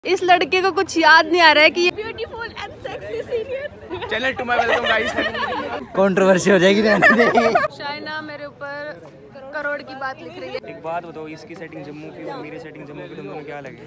इस लड़के को कुछ याद नहीं आ रहा है कि ये beautiful and sexy senior channel to my welcome guys. Controversy हो जाएगी। शाइना मेरे ऊपर करोड़ की बात लिख रही है। एक बात बताओ, इसकी सेटिंग जम्मू की और मेरी सेटिंग जम्मू की, तुम दोनों क्या लगे?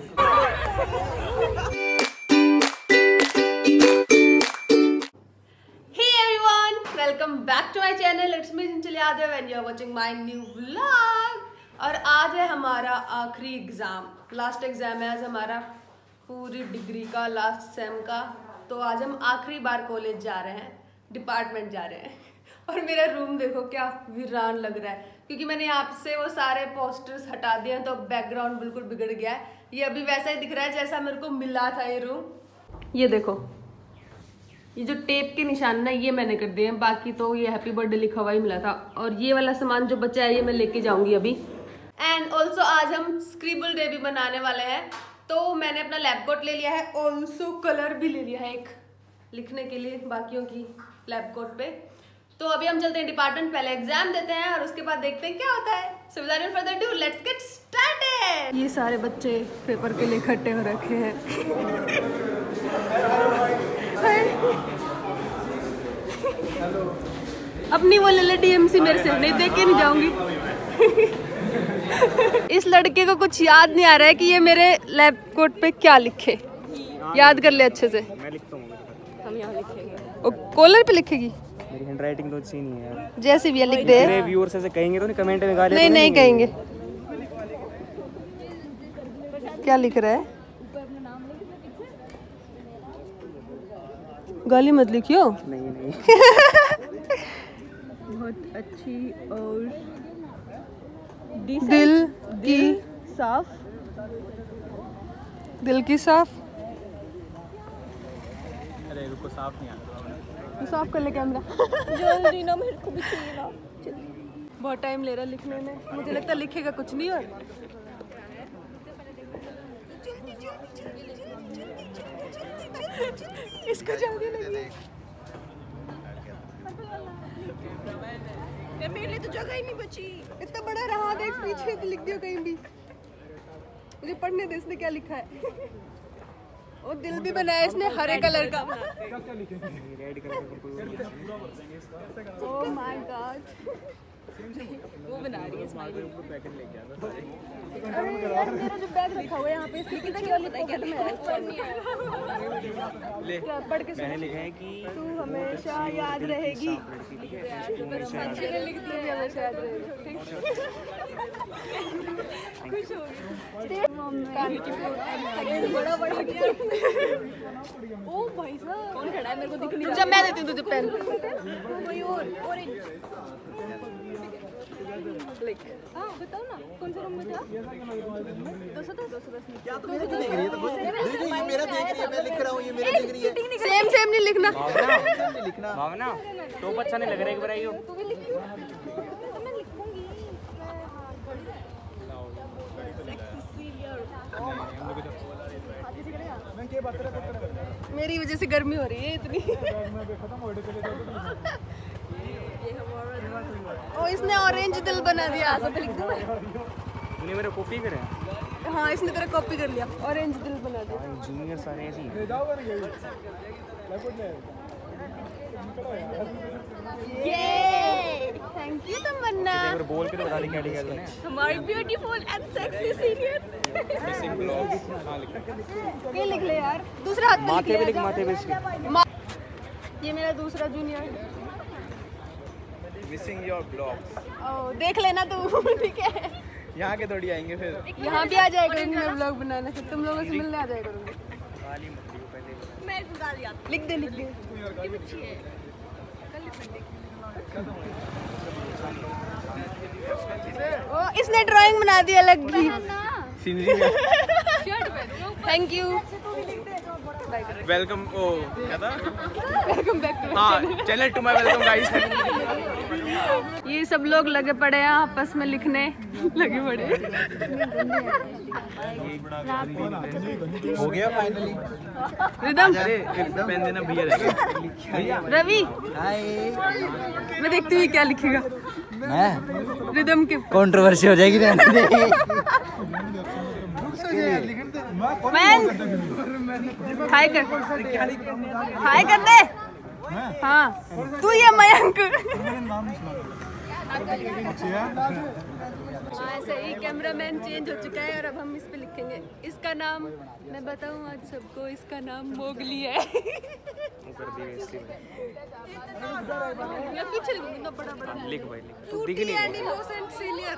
Hey everyone, welcome back to my channel. It's me Chinchal Yadav and you're watching my new vlog. और आज है हमारा आखिरी एग्जाम, लास्ट एग्जाम है आज हमारा पूरी डिग्री का, लास्ट सेम का। तो आज हम आखिरी बार कॉलेज जा रहे हैं, डिपार्टमेंट जा रहे हैं। और मेरा रूम देखो क्या वीरान लग रहा है, क्योंकि मैंने आपसे वो सारे पोस्टर्स हटा दिए हैं तो बैकग्राउंड बिल्कुल बिगड़ गया है। ये अभी वैसा ही दिख रहा है जैसा मेरे को मिला था ये रूम। ये देखो, ये जो टेप के निशान ना ये मैंने कर दिए हैं, बाकी तो ये हैप्पी बर्थडे लिखा हुआ ही मिला था। और ये वाला सामान जो बचा है ये मैं लेके जाऊंगी अभी। एंड ऑल्सो आज हम स्क्रिबल डे भी बनाने वाले हैं, तो मैंने अपना लैब कोट ले लिया है, ऑल्सो कलर भी ले लिया है एक लिखने के लिए बाकियों की लैब कोट पे। तो अभी हम चलते हैं डिपार्टमेंट, पहले एग्जाम देते हैं और उसके बाद देखते हैं क्या होता है। So without further due let's get started. ये सारे बच्चे पेपर के लिए इकट्ठे हो रखे हैं। अपनी वो ले डीएमसी मेरे से नहीं दे के नहीं जाऊंगी। इस लड़के को कुछ याद नहीं आ रहा है कि ये मेरे लैब कोट पे क्या लिखे। याद कर ले अच्छे से। मैं लिखता हूँ, हम यहाँ लिखेंगे और कॉलर पे लिखेगी। मेरी हैंडराइटिंग तो अच्छी नहीं है यार। जैसे भी है लिख दे। मेरे व्यूअर्स ऐसे कहेंगे तो नहीं, कमेंट में गाली नहीं नहीं कहेंगे। क्या लिख रहा है? गाली मत लिखियो। नहीं नहीं। बहुत अच्छी और दिल की साफ, दिल की साफ। अरे रुको, साफ नहीं आ रहा। तो साफ कर ले कैमरा। जल्दी ना, मेरे को भी चाहिए ना। बहुत टाइम ले रहा लिखने में, मुझे लगता है लिखेगा कुछ नहीं। और इसको जल्दी लगी। मेरे लिए तो जगह ही नहीं बची, इतना बड़ा रहा देख पीछे तो लिख दियो कहीं भी। मुझे पढ़ने दे, इसने क्या लिखा है। वो दिल भी बनाया इसने हरे कलर का। रेड कलर का। ओह माय गॉड, वो बना रही है स्माइली। पैकेट लेके आ था। अरे यार मेरा जो बैग रखा हुआ है यहाँ पे, इसलिए कितना क्या लिखा है? क्या पढ़ के मैंने लिखा है कि तू हमेशा याद रहेगी। लिख दी हमेशा याद रहेगी। खुश हो गई। बड़ा बड़ा ओ भाई साहब, कौन खड़ा है? मेरे को दिख नहीं रहा। जब मैं देती हूँ तुझे पेन। कोई और ऑरेंज। बताओ ना कौन सा रूम में था? 210 क्या तुम देख रही है? तो ये मेरा देख रही है, मैं लिख रहा हूँ, ये मेरा देख रही है। सेम सेम नहीं लिखना। नहीं लिखना भावना, तो अच्छा नहीं लग रहा है। एक बार आइयो। तू भी लिख। तो मैं लिखूंगी। मेरी वजह से गर्मी हो रही है इतनी। ओ इसने ऑरेंज दिल बना दिया। सब लिख दूं मैं? तूने मेरा कॉपी करा? हाँ इसने तेरा कॉपी कर लिया, ऑरेंज दिल बना दिया। जूनियर सारे ऐसे ही। ये थैंक यू तमन्ना। एक बार बोल के तो बता दे क्या लिखा है तूने। हमारी beautiful and sexy senior. Missing blogs हां लिखा। ये लिख ले यार, दूसरा हाथ पे माथे पे लिख, माथे पे इसके। ये मेरा दूसरा junior. Missing your blogs. Oh देख लेना तू। ठीक है, यहाँ के थोड़ी आएंगे फिर। यहाँ भी आ जाया करूँगी मैं ब्लॉग बनाने, फिर तुम लोगों से मिलने आ जाया करूँगी। गाली मत दियो पहले। मैं गाली आती। लिख दे लिख दे। अच्छी है। ओ इसने ड्राइंग बना दी अलग की। सीनरी में। Thank you. वेलकम। ओ क्या था? वेलकम बैक टू हाँ, channel to my welcome guys. ये सब लोग लगे पड़े हैं आपस में लिखने, लगे पड़े। हो गया फाइनली। रिदम। अरे पेन देना भैया। रवि हाय, मैं देखती हूँ क्या लिखेगा। मैं रिदम के कंट्रोवर्सी हो जाएगी। हाय कर, हाय कर दे। हाँ तू ये मयंक। ऐसे ही कैमरामैन चेंज हो चुका है और अब हम इस पे लिखेंगे। इसका नाम मैं बताऊं आज सबको, इसका नाम मोगली है। या पीछे लिखूंगा बड़ा बड़ा। लिख भाई लिख। तू दिख नहीं सीनियर।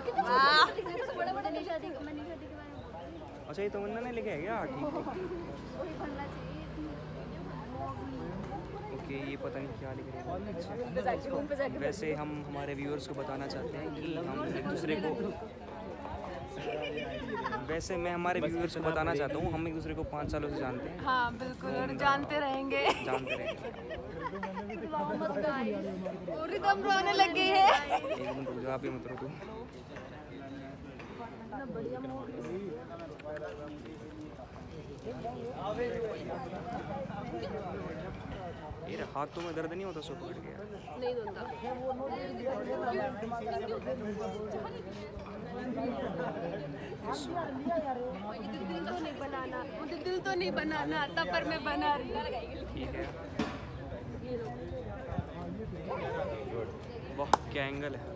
अच्छा ये तमन्ना ने लिखा है क्या? ठीक है। ओके ये पता नहीं क्या लिख रहे हैं। वैसे हम हमारे व्यूअर्स को बताना चाहते हैं कि हम एक दूसरे को मैं हमारे व्यूअर्स को बताना चाहता हूँ, हम एक दूसरे को 5 सालों से जानते हैं। हाँ बिल्कुल, और जानते रहेंगे। और रिदम रोने लगे हैं। एक मिनट रुक जाओ, आप ही मत रुको। ये हाथों में दर्द नहीं होता सो पकड़ गया? नहीं होता। मुझे दिल तो नहीं बनाना आता, पर मैं बना रही हूँ। ठीक है। वाह क्या एंगल है।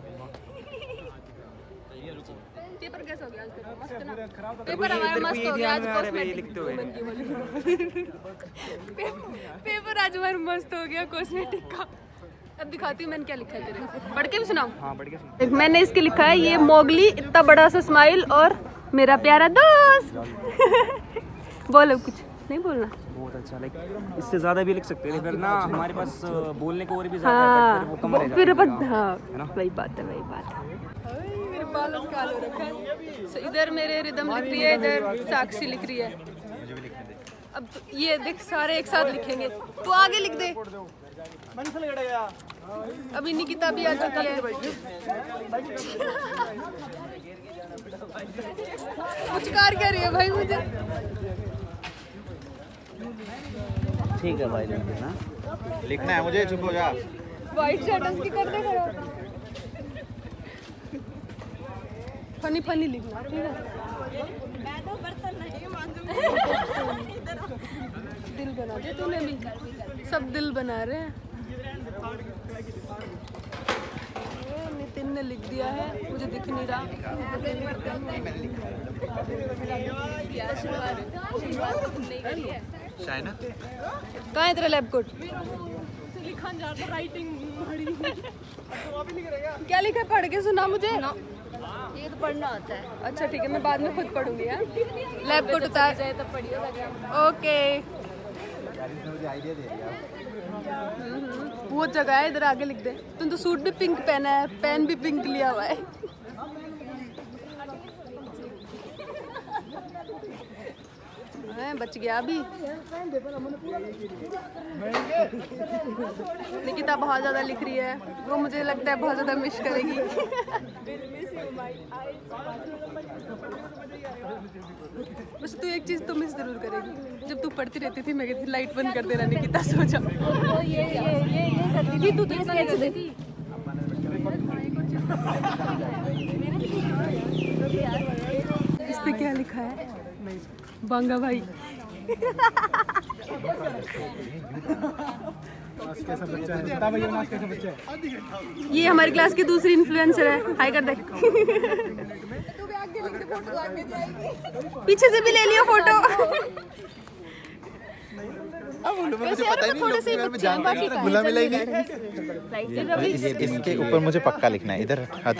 पेपर कैसा हो गया आज तेरा? मस्त ना? पेपर हमारा मस्त हो गया आज। कॉस्मेटिक लिखते हुए पेपर आज हमारा मस्त हो गया कॉस्मेटिक का। अब दिखाती हूँ मैंने क्या लिखा है तेरे। पढ़ के भी सुनाऊं? हाँ पढ़ के सुनाओ। मैंने इसके लिखा है ये मोगली, इतना बड़ा सा स्माइल और मेरा प्यारा दोस्त। बोलो कुछ नहीं बोलना। बहुत अच्छा, लाइक इससे ज़्यादा भी लिख सकते थे, फिर ना हमारे पास बोलने को और भी ज़्यादा है, फिर वो कम रह जाता है। हाँ है ना? वही बात है, वही बात है। मेरे बालों का कालो रखा है। इधर मेरे रिदम लिख रही है, इधर साक्षी लिख रही है। मुझे भी लिखने दे। अब ये देख सारे एक साथ लिखेंगे, तू आगे लिख दे। अभी निकिता भी आ चुकी है। कुछ कार क्या रही है भाई मुझे? ठीक है भाई लिख देना। लिखना है मुझे, चुप हो जा। वाइट शर्ट की कर दे खड़ा। फनी फनी लिखना, ठीक है? दिल बना दे तूने भी, सब दिल बना रहे हैं। नितिन ने लिख दिया है, मुझे दिख नहीं रहा। शाइना कहाँ है तेरा लैब कोट? क्या लिखा है? पढ़ के सुना मुझे। ये तो पढ़ना होता है। अच्छा ठीक है, मैं बाद में खुद पढ़ूंगी। लैब कोट उतार जाए तब पढ़िए। ओके आइडिया दे दिया। बहुत जगह है, इधर आगे लिख दे। तुम तो सूट भी पिंक पहना है, पेन भी पिंक लिया हुआ है। बच गया अभी। निकिता बहुत ज़्यादा लिख रही है, वो मुझे लगता है बहुत ज़्यादा मिस करेगी। बस तू एक चीज़ तो मिस जरूर करेगी, जब तू पढ़ती रहती थी मैं कहती थी लाइट बंद कर देना निकिता सो जा। ये करती थी तू, तो स्केच देती। इस पे क्या लिखा है? बांगा भाई। ये हमारी क्लास की दूसरी इन्फ्लुएंसर है, हाय कर दे। पीछे से भी ले लियो फोटो। मुझे पता ही नहीं, बुला मिला ही नहीं। इसके ऊपर मुझे पक्का लिखना है। इधर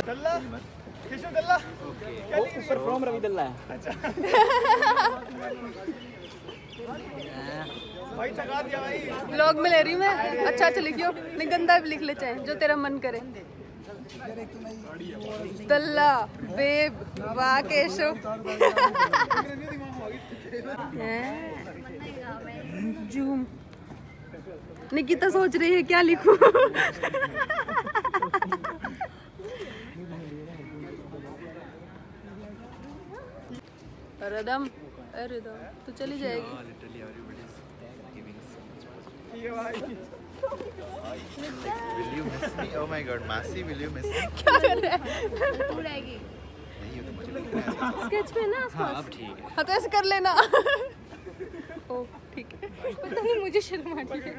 ऊपर फ्रॉम रविदल्ला है। व्लॉग में ले रही हूँ मैं। अच्छा अच्छा लिखियो, नहीं गंदा भी लिख ले चाहे, जो तेरा मन करे। दल्ला बेब वाह केशव। जूम। निकिता सोच रही है क्या लिखूं। रिदम, अरे रिदम तू चली जाएगी। Will you miss me? Oh my God, Masi, will you miss me? क्या कर रहा है? तू रहेगी। नहीं, ये तो मुझे स्केच पे ना आसपास। हाँ अब ठीक है। हाँ तो ऐसे कर लेना। ओ ठीक है। पता नहीं मुझे शर्म आती है।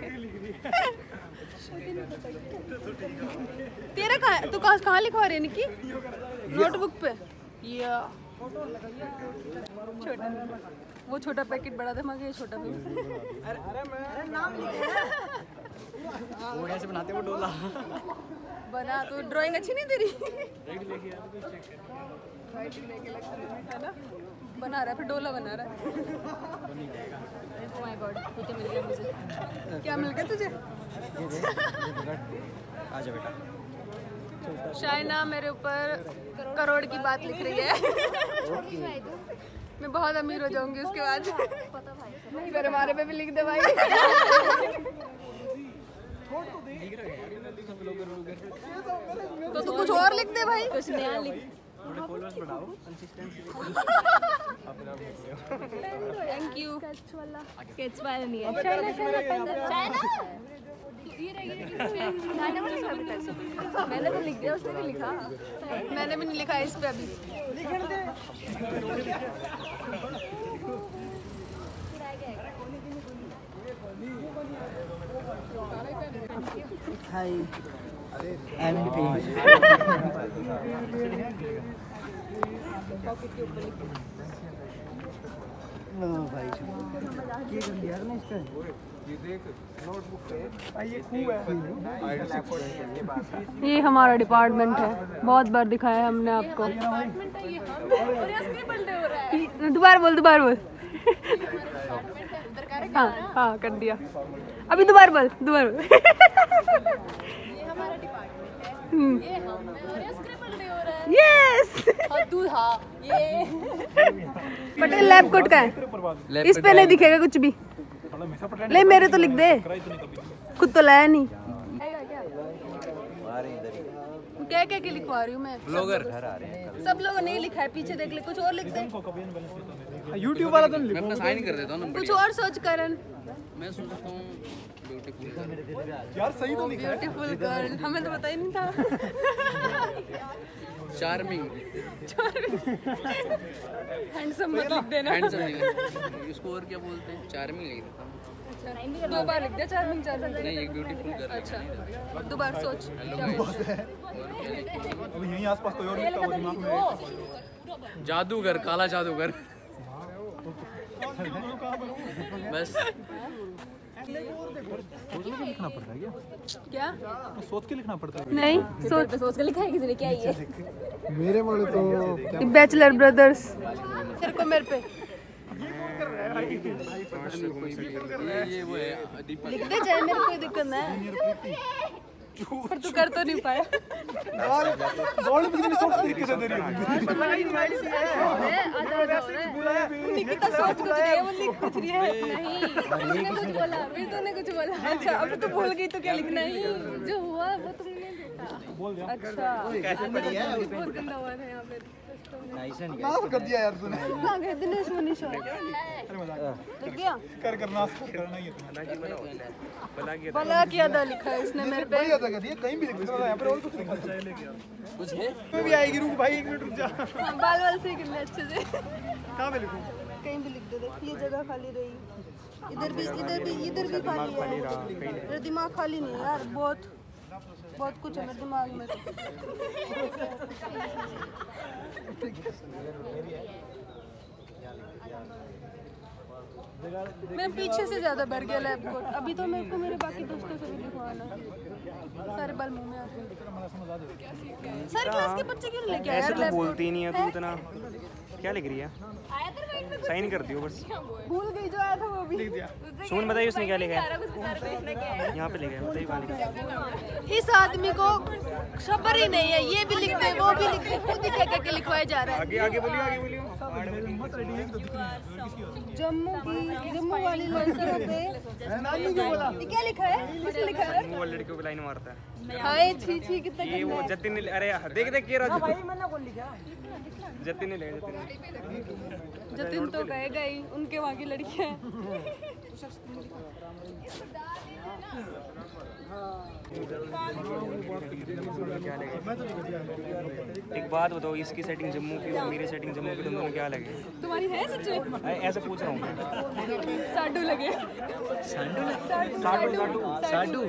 तेरा कहाँ है? तू कहाँ लिखवा रही है निकी? नोटबुक पे या छोटा, वो छोटा पैकेट बड़ा था मगर ये छोटा भी। अरे नाम लिखे वो कैसे बनाते वो डोला बना। तो ड्राइंग अच्छी नहीं तेरी? है ना बना रहा है फिर डोला बना रहा है। Oh my God, ये क्या मिल गया मुझे? क्या मिल गया तुझे? आजा बेटा। शाइना मेरे ऊपर करोड़ की बात लिख रही है। मैं बहुत अमीर हो जाऊंगी उसके बाद। फिर हमारे पे भी लिख दे भाई। तो तू कुछ और लिख दे भाई। कुछ नया लिख। Thank you. स्केच वाला नहीं है। मैंने तो लिख दिया, उसने भी लिखा। मैंने भी नहीं लिखा है इस पे अभी। हाय एमपी भाई ये कर दिया ना इसका। ये देख नोटबुक पे ये खूब है। ये हमारा डिपार्टमेंट है, बहुत बार दिखाया है हमने आपको। दोबारा बोल हाँ हाँ कर दिया। अभी दोबारा बोल। यस पटेल लैब कोट का है। इस पे नहीं दिखेगा कुछ भी। ले मेरे तो लिख दे, खुद तो लाया नहीं। क्या क्या लिखवा रही हूँ मैं? ब्लॉगर सब लोगों ने लिखा है, पीछे देख ले, कुछ और लिख दे। यूट्यूब वाला तो मैं अपना साइन कर देता हूँ ना। कुछ और सोच करन। मैं सोचता हूँ ब्यूटीफुल यार सही तो लिखा है। ब्यूटीफुल गर्ल, हमें तो पता ही नहीं था। चार्मिंग हैंडसम मत लिख देना। हैंडसम इसको और क्या बोलते हैं? चार्मिंग लिख देता हूँ। दो बार लिख दे चार्मिंग। नहीं एक ब्यूटीफुल गर्ल। अच्छा दोबारा सोच। अभी यहीं आसपास कोई और लिखता हो दिमाग में। जादूगर, काला जादूगर। बस सोच के लिखना पड़ता है क्या? सोच के लिखना पड़ता है। नहीं सोच कर लिखा है किसी ने, क्या ये? मेरे वाले तो बैचलर ब्रदर्स तेरे को मेरे पे ये वो है दीपक। लिख दे चाहे, मेरे कोई दिक्कत नहीं है, पर तू कर तो नहीं पाया। बॉल भी कितनी सॉफ्ट तरीके से दे रही है। निकिता सोच कुछ रही है, वो लिख कुछ रही है। नहीं मैंने कुछ बोला, फिर तूने कुछ बोला। अच्छा अब तू भूल गई तो क्या लिखना है? जो हुआ वो तुमने देखा। अच्छा कैसे पड़ी है? बहुत गंदा हुआ था यहाँ पे। माफ कर दिया यार तूने। दिनेश मनीषा लिख दिया। करना करना ही है। भला किया था लिखा है इसने मेरे पे। बढ़िया था दिया, कहीं भी लिख दो। यहाँ पर और कुछ लिखा कुछ है? मैं भी आएगी, रुक भाई 1 मिनट रुक जा। बाल सही कर ले अच्छे से। कहाँ पे लिखूं? कहीं भी लिख दे। ये जगह खाली रही, इधर भी खाली है। मेरा दिमाग खाली नहीं है यार, बहुत कुछ है मेरे दिमाग में। मैं पीछे से ज्यादा भर गया लैब कोट। अभी तो मेरे को मेरे बाकी दोस्तों से भी लिखवाना है। सारे बाल मुंह में आते हैं। सर क्लास के बच्चे क्यों लेके आए? ऐसे तो बोलती नहीं है तू इतना। क्या लिख रही है? साइन कर दियो बस। भूल गई जो आया था वो भी। सुमन बताइए उसने क्या लिखा है? यहाँ पे लिखा है, बताइए कहाँ लिखा है? इस आदमी को खबर ही नहीं है, ये भी लिखते वो भी लिखते, खुद ही क्या लिखवाया जा रहा है। आगे बोलियो। जम्मू वाली लड़कियों पे क्या लिखा है? किसने लिखा है? वो लड़कियों को लाइन मारता है। हाय छी छी कितना ये वो जतिन, अरे देख के जतिन ने ले जतिन तो गए गई, उनके वहाँ की लड़कियाँ हैं। एक बात बताओ, इसकी सेटिंग जम्मू की और मेरी सेटिंग जम्मू की, तुम दोनों क्या लगे? तुम्हारी है सच में? ऐसे पूछ रहा हूँ मैं। साडू लगे। साडू साडू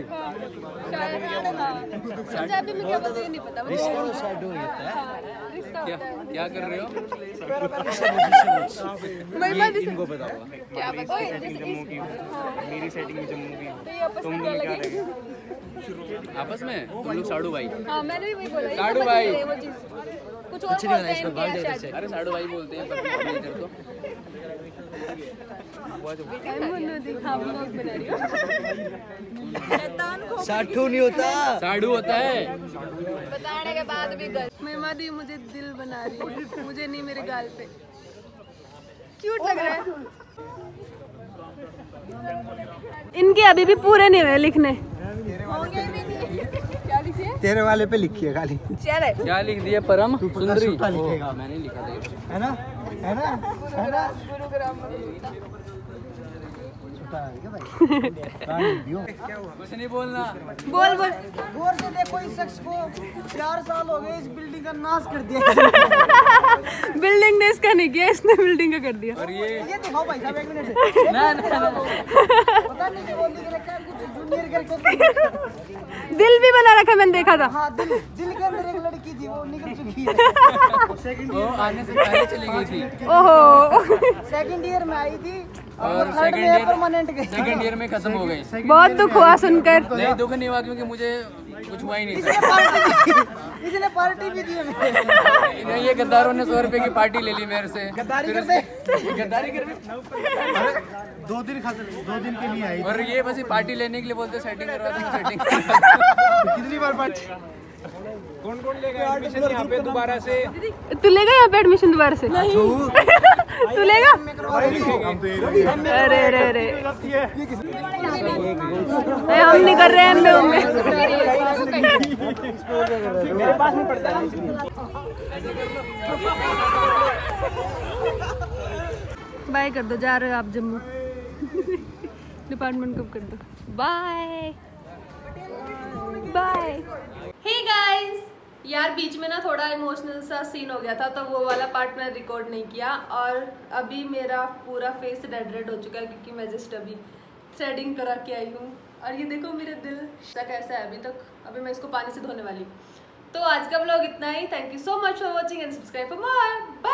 पंजाबी में क्या बोलते हैं नहीं पता। साडू होता है। क्या कर रहे हो? इनको पता होगा। क्या पता है? सेटिंग जम्मू की, मेरी सेटिंग भी जम्मू की, तो ये आपस तुम में क्या दोनों क्या लगे? लगे? आपस में तुम लोग साडू भाई। हाँ मैंने भी वही बोला। ये साडू समझ भाई। नहीं रहे वो चीज़। कुछ और बोलते हैं क्या शायद? अरे साडू भाई बोलते हैं पर नेचर तो हाँ ब्लॉग बना रही हूँ। साठू नहीं होता, साडू होता है। बताने के बाद भी गलत। महिमा दी मुझे दिल बना रही है, मुझे नहीं, मेरे गाल पे क्यूट लग रहा है। इनके अभी भी पूरे नहीं हुए लिखने। क्या लिखिए? तेरे वाले पे लिखी है खाली, चले क्या लिख दिया परम सुंदरी? सूखा लिखेगा। मैंने लिखा था। है ना, है ना, है ना। कुछ नहीं बोलना। बोल बोल। गौर से देखो, इस शख्स को 4 साल हो गए इस बिल्डिंग का नाश कर दिया। बिल्डिंग ने इसका नहीं किया, इसने बिल्डिंग का कर दिया। और ये दिखाओ भाई साहब, 1 मिनट। ना पता नहीं क्या बोलने के लिए, क्या कुछ जूनियर करके। दिल भी बना रखा, मैंने देखा था। हाँ, दिल के अंदर एक लड़की थी, वो निकल चुकी है। वो आने से पहले चली गई थी ओहो। सेकंड ईयर में आई थी और थर्ड में परमानेंट गई। सेकंड ईयर में खत्म हो गई। बहुत दुख हुआ सुनकर। नहीं दुख नहीं हुआ क्योंकि मुझे कुछ हुआ ही नहीं था। इसने पार्टी भी दी हमें। नहीं, ये गद्दारों ने 100 रुपए की पार्टी ले ली मेरे से। गद्दारी करते। गद्दारी कर रहे। 2 दिन के लिए आई। और ये बस पार्टी लेने के लिए बोलते सेटिंग करवा दूं सेटिंग। कितनी बार पार्टी? कौन कौन लेगा एडमिशन यहाँ पे दोबारा से? तू लेगा यहाँ पे एडमिशन दोबारा से? नहीं। तू लेगा? अरे अरे अरे, हम नहीं कर रहे हैं MA। मेरे पास में पड़ता है। बाय कर दो, जा रहे हो आप जम्मू। डिपार्टमेंट कब कर दो? Bye bye. हे गाइस, यार बीच में ना थोड़ा इमोशनल सा सीन हो गया था, तो वो वाला पार्ट मैंने रिकॉर्ड नहीं किया। और अभी मेरा पूरा फेस रेड हो चुका है क्योंकि मैं जस्ट अभी थ्रेडिंग करा के आई हूँ। और ये देखो मेरा दिल तक ऐसा है अभी तक। अभी मैं इसको पानी से धोने वाली हूँ। तो आज का व्लॉग इतना ही। Thank you so much for watching and subscribe for more. Bye.